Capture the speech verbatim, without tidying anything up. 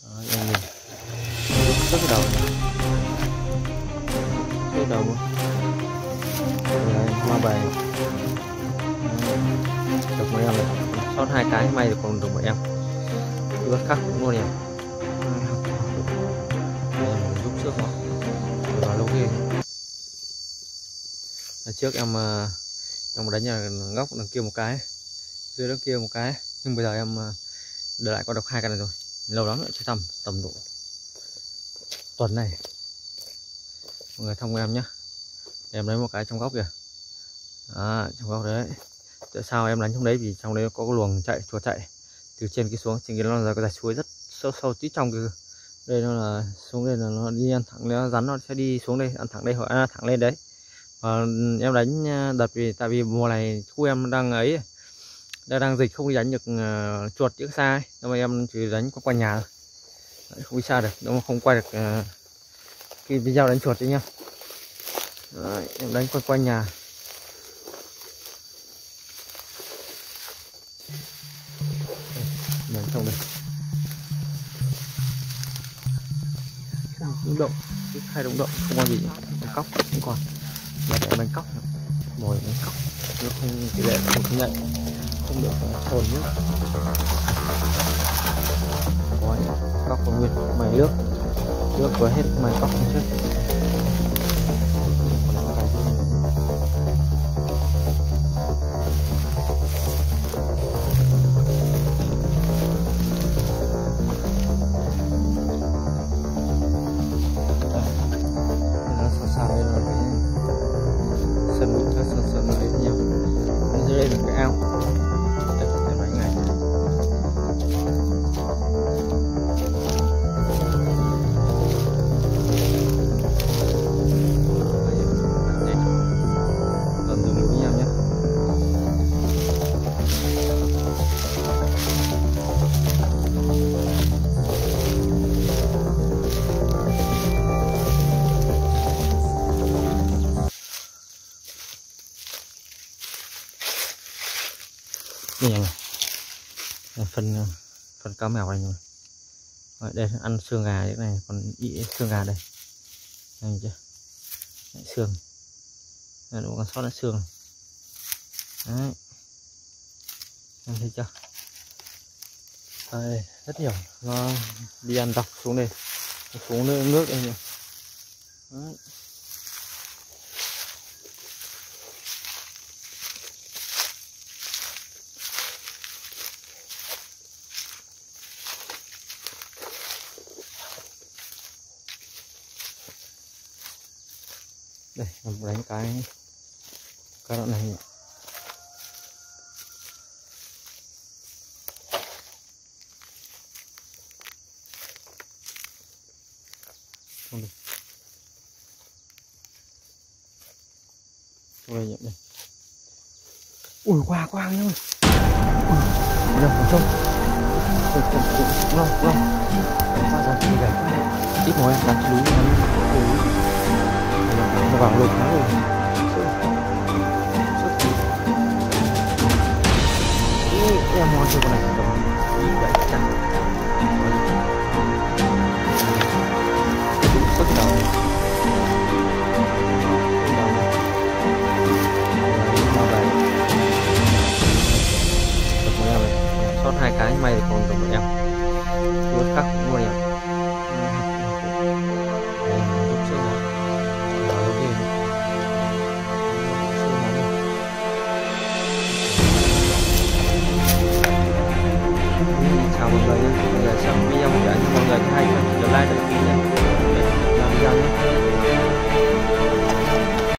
Đấy, em nhìn rất cái đầu cái đầu luôn. Bây giờ em hoa bài được một em này, sót hai cái may được còn được một em cứ bắt khắc cũng luôn em. Em giúp trước nó vào lâu ghê. Trước em em đánh nhà góc đằng kia một cái, dưới đằng kia một cái, nhưng bây giờ em để lại có độc hai cái này rồi, lâu lắm nữa chưa tầm tầm độ tuần này. Mọi người thông em nhé, em lấy một cái trong góc kìa, à, trong góc đấy. Tại sao em đánh trong đấy? Vì trong đấy có cái luồng chạy, chuột chạy từ trên kia xuống, trên kia nó là cái dải suối rất sâu sâu tí trong kia. Đây nó là xuống đây là nó đi ăn thẳng, nó rắn nó sẽ đi xuống đây ăn thẳng đây hoặc ăn thẳng lên đấy. Và em đánh đợt vì tại vì mùa này khu em đang ấy, đang đang dịch không đi đánh được uh, chuột chứ xa ấy. Nhưng mà em chỉ đánh qua quanh nhà thôi. Đấy, không đi xa được, nó không quay được uh, cái video đánh chuột đấy nha. Đấy, em đánh quanh quanh nhà. Đánh trong đây đúng động, hai động động không có gì, đánh cóc cũng còn, mà để đánh cóc ngồi đánh cóc nó không tỷ lệ không nhạy, không được hồn nữa. Có cóc có nguyên mày nước nước vừa hết mày cóc không chết. Đây là cái ao để đánh này. Còn dùng với nhau nhé. Đây này, phần phần cá mèo này rồi. Rồi, đây ăn xương gà thế này, còn ý xương gà đây, này chưa? Đấy, xương, đây còn sót lại xương này. Đấy, em thấy chưa? Đây rất nhiều, nó đi ăn dọc xuống đây, xuống nước nước đây nhỉ. Đấy. Đây em đánh cái cái đoạn này. Không được. Đây nhận đây. Ui qua quang nhá. Ui. Đâu không. Không không không. Lo lo. Qua ra đi về. Ít hồi em đặt núi núi. Nó vào lục nó rồi. Em mua cho con này tầm bảy trăm. Đúng sức đầu. Được một em này, sót hai cái may thì còn được một em. Luôn khắc cũng luôn em. Chào mọi người nhé, bây giờ xem video một cái